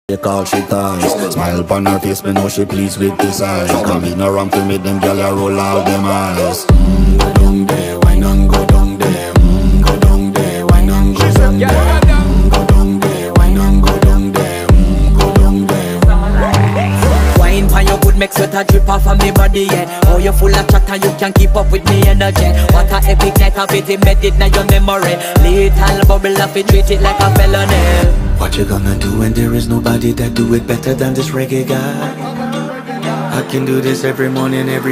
She call she ties. Smile upon her face, me know she pleased with this eyes. Come in around to make them gyal a roll out them eyes. Go down there, wine and go down there. Go down there, wine and go down there. Go down there, wine and go down there. Go down there. Wine pan your good make sweat a drip off of me body, yeah. Oh, you full of chatter, you can keep up with me energy. What a epic night of it, embedded in your memory. Little bubble of it, treat it like a felony. What you gonna do when there is nobody that do it better than this reggae guy? I can do this every morning, every